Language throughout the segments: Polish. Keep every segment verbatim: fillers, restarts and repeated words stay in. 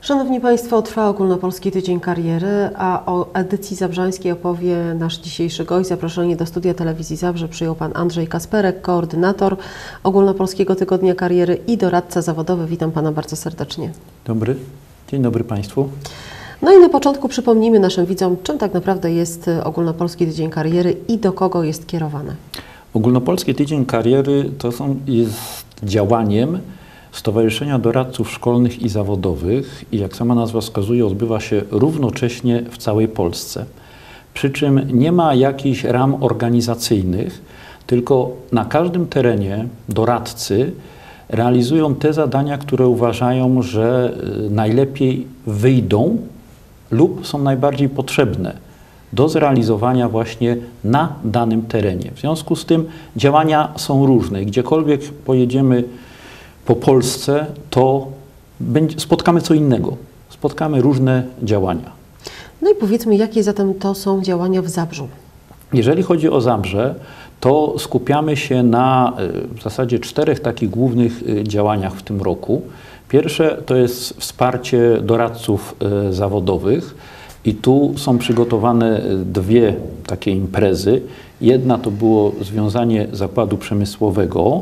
Szanowni Państwo, trwa Ogólnopolski Tydzień Kariery, a o edycji zabrzańskiej opowie nasz dzisiejszy gość. Zaproszenie do studia Telewizji Zabrze przyjął Pan Andrzej Kasperek, koordynator Ogólnopolskiego Tygodnia Kariery i doradca zawodowy. Witam Pana bardzo serdecznie. Dobry. Dzień dobry Państwu. No i na początku przypomnijmy naszym widzom, czym tak naprawdę jest Ogólnopolski Tydzień Kariery i do kogo jest kierowany. Ogólnopolski Tydzień Kariery to są, jest działaniem Stowarzyszenia Doradców Szkolnych i Zawodowych i jak sama nazwa wskazuje, odbywa się równocześnie w całej Polsce. Przy czym nie ma jakichś ram organizacyjnych, tylko na każdym terenie doradcy realizują te zadania, które uważają, że najlepiej wyjdą lub są najbardziej potrzebne do zrealizowania właśnie na danym terenie. W związku z tym działania są różne. Gdziekolwiek pojedziemy po Polsce, to będzie, spotkamy co innego. Spotkamy różne działania. No i powiedzmy, jakie zatem to są działania w Zabrzu? Jeżeli chodzi o Zabrze, to skupiamy się na w zasadzie czterech takich głównych działaniach w tym roku. Pierwsze to jest wsparcie doradców zawodowych i tu są przygotowane dwie takie imprezy. Jedna to było związanie zakładu przemysłowego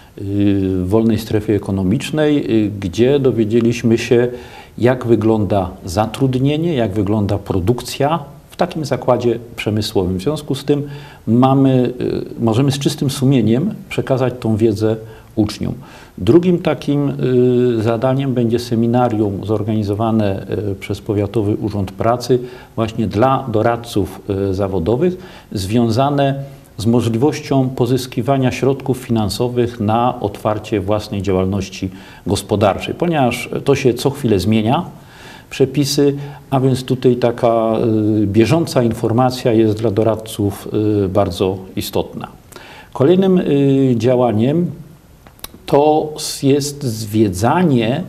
w wolnej strefie ekonomicznej, gdzie dowiedzieliśmy się, jak wygląda zatrudnienie, jak wygląda produkcja w takim zakładzie przemysłowym. W związku z tym mamy, możemy z czystym sumieniem przekazać tą wiedzę uczniom. Drugim takim zadaniem będzie seminarium zorganizowane przez Powiatowy Urząd Pracy właśnie dla doradców zawodowych, związane z możliwością pozyskiwania środków finansowych na otwarcie własnej działalności gospodarczej, ponieważ to się co chwilę zmienia, przepisy, a więc tutaj taka bieżąca informacja jest dla doradców bardzo istotna. Kolejnym działaniem to jest zwiedzanie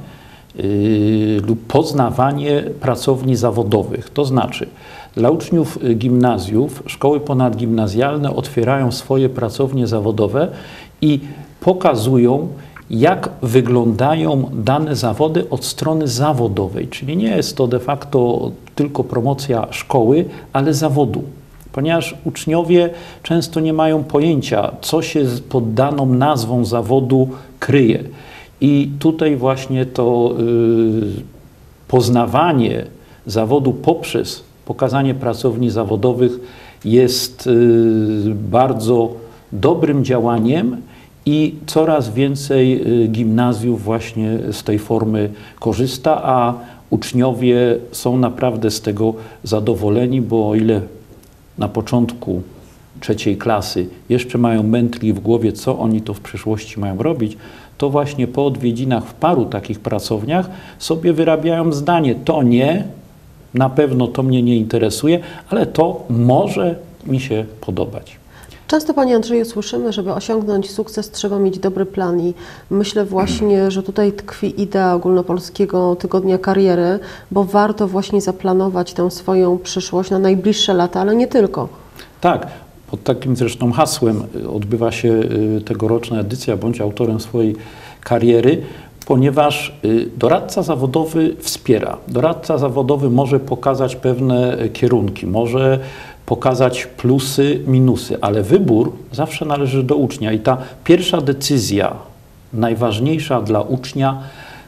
lub poznawanie pracowni zawodowych, to znaczy dla uczniów gimnazjów szkoły ponadgimnazjalne otwierają swoje pracownie zawodowe i pokazują, jak wyglądają dane zawody od strony zawodowej. Czyli nie jest to de facto tylko promocja szkoły, ale zawodu. Ponieważ uczniowie często nie mają pojęcia, co się pod daną nazwą zawodu kryje. I tutaj właśnie to yy, poznawanie zawodu poprzez pokazanie pracowni zawodowych jest yy, bardzo dobrym działaniem i coraz więcej yy, gimnazjów właśnie z tej formy korzysta, a uczniowie są naprawdę z tego zadowoleni, bo o ile na początku trzeciej klasy jeszcze mają mętli w głowie, co oni to w przyszłości mają robić, to właśnie po odwiedzinach w paru takich pracowniach sobie wyrabiają zdanie, to nie, na pewno to mnie nie interesuje, ale to może mi się podobać. Często, Panie Andrzeju, słyszymy, żeby osiągnąć sukces, trzeba mieć dobry plan i myślę właśnie, że tutaj tkwi idea Ogólnopolskiego Tygodnia Kariery, bo warto właśnie zaplanować tę swoją przyszłość na najbliższe lata, ale nie tylko. Tak, pod takim zresztą hasłem odbywa się tegoroczna edycja, bądź autorem swojej kariery, ponieważ doradca zawodowy wspiera. Doradca zawodowy może pokazać pewne kierunki, może pokazać plusy, minusy, ale wybór zawsze należy do ucznia i ta pierwsza decyzja, najważniejsza dla ucznia,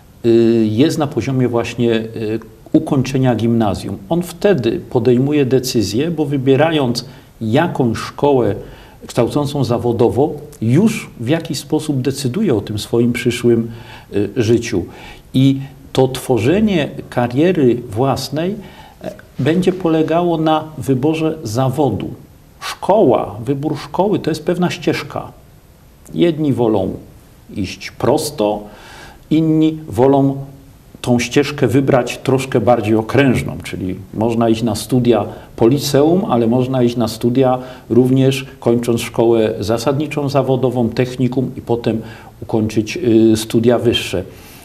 jest na poziomie właśnie ukończenia gimnazjum. On wtedy podejmuje decyzję, bo wybierając jakąś szkołę kształcącą zawodowo, już w jakiś sposób decyduje o tym swoim przyszłym życiu. I to tworzenie kariery własnej będzie polegało na wyborze zawodu. Szkoła, wybór szkoły to jest pewna ścieżka. Jedni wolą iść prosto, inni wolą tą ścieżkę wybrać troszkę bardziej okrężną, czyli można iść na studia po liceum, ale można iść na studia również kończąc szkołę zasadniczą, zawodową, technikum i potem ukończyć studia wyższe.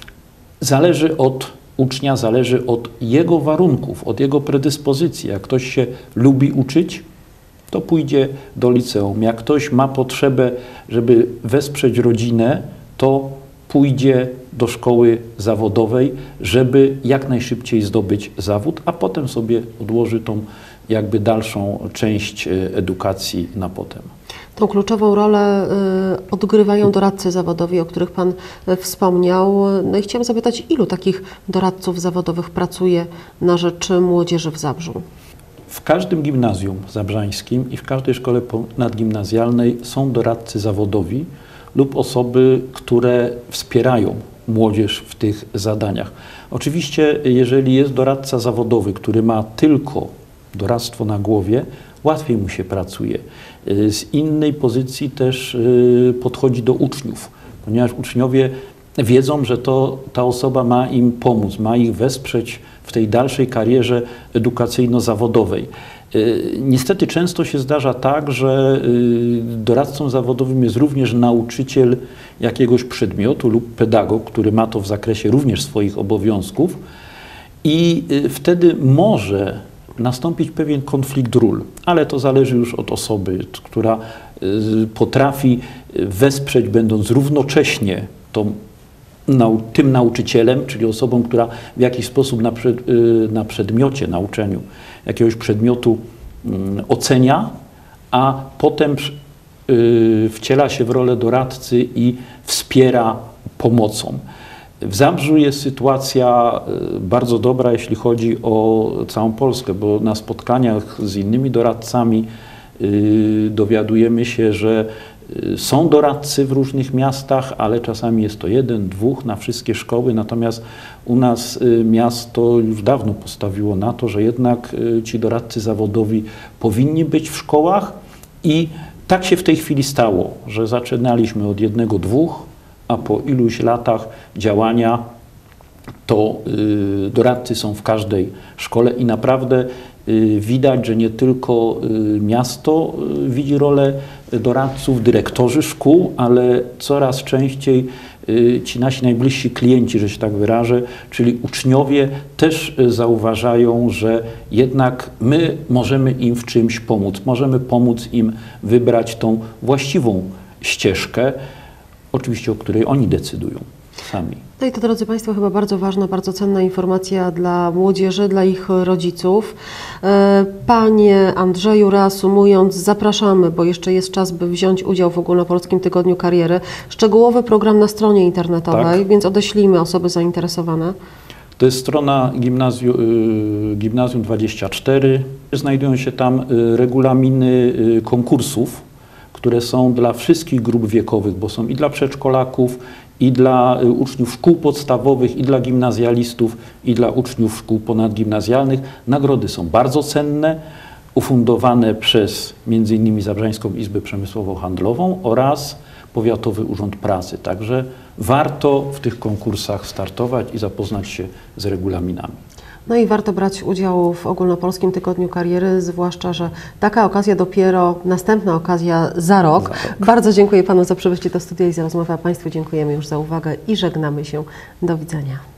Zależy od ucznia, zależy od jego warunków, od jego predyspozycji. Jak ktoś się lubi uczyć, to pójdzie do liceum. Jak ktoś ma potrzebę, żeby wesprzeć rodzinę, to pójdzie do szkoły zawodowej, żeby jak najszybciej zdobyć zawód, a potem sobie odłoży tą jakby dalszą część edukacji na potem. Tą kluczową rolę y, odgrywają doradcy zawodowi, o których Pan y, wspomniał. No i chciałam zapytać, ilu takich doradców zawodowych pracuje na rzecz młodzieży w Zabrzu? W każdym gimnazjum zabrzańskim i w każdej szkole ponadgimnazjalnej są doradcy zawodowi lub osoby, które wspierają młodzież w tych zadaniach. Oczywiście, jeżeli jest doradca zawodowy, który ma tylko doradztwo na głowie, łatwiej mu się pracuje. Z innej pozycji też podchodzi do uczniów, ponieważ uczniowie wiedzą, że to ta osoba ma im pomóc, ma ich wesprzeć w tej dalszej karierze edukacyjno-zawodowej. Niestety często się zdarza tak, że doradcą zawodowym jest również nauczyciel jakiegoś przedmiotu lub pedagog, który ma to w zakresie również swoich obowiązków i wtedy może nastąpić pewien konflikt ról, ale to zależy już od osoby, która potrafi wesprzeć, będąc równocześnie tą, nau, tym nauczycielem, czyli osobą, która w jakiś sposób na, przed, na przedmiocie, nauczeniu jakiegoś przedmiotu ocenia, a potem wciela się w rolę doradcy i wspiera pomocą. W Zabrzu jest sytuacja bardzo dobra, jeśli chodzi o całą Polskę, bo na spotkaniach z innymi doradcami dowiadujemy się, że są doradcy w różnych miastach, ale czasami jest to jeden, dwóch na wszystkie szkoły, natomiast u nas miasto już dawno postawiło na to, że jednak ci doradcy zawodowi powinni być w szkołach i tak się w tej chwili stało, że zaczynaliśmy od jednego, dwóch, a po iluś latach działania to y, doradcy są w każdej szkole i naprawdę y, widać, że nie tylko y, miasto y, widzi rolę doradców, dyrektorzy szkół, ale coraz częściej y, ci nasi najbliżsi klienci, że się tak wyrażę, czyli uczniowie też y, zauważają, że jednak my możemy im w czymś pomóc, możemy pomóc im wybrać tą właściwą ścieżkę, oczywiście o której oni decydują sami. No i to, drodzy Państwo, chyba bardzo ważna, bardzo cenna informacja dla młodzieży, dla ich rodziców. Panie Andrzeju, reasumując, zapraszamy, bo jeszcze jest czas, by wziąć udział w Ogólnopolskim Tygodniu Kariery. Szczegółowy program na stronie internetowej, tak, więc odeślijmy osoby zainteresowane. To jest strona Gimnazjum, Gimnazjum dwadzieścia cztery. Znajdują się tam regulaminy konkursów, które są dla wszystkich grup wiekowych, bo są i dla przedszkolaków, i dla uczniów szkół podstawowych, i dla gimnazjalistów, i dla uczniów szkół ponadgimnazjalnych. Nagrody są bardzo cenne, ufundowane przez między innymi Zabrzańską Izbę Przemysłowo-Handlową oraz Powiatowy Urząd Pracy. Także warto w tych konkursach startować i zapoznać się z regulaminami. No i warto brać udział w Ogólnopolskim Tygodniu Kariery, zwłaszcza że taka okazja dopiero, następna okazja za rok. Za rok. Bardzo dziękuję Panu za przybycie do studia i za rozmowę, a Państwu dziękujemy już za uwagę i żegnamy się. Do widzenia.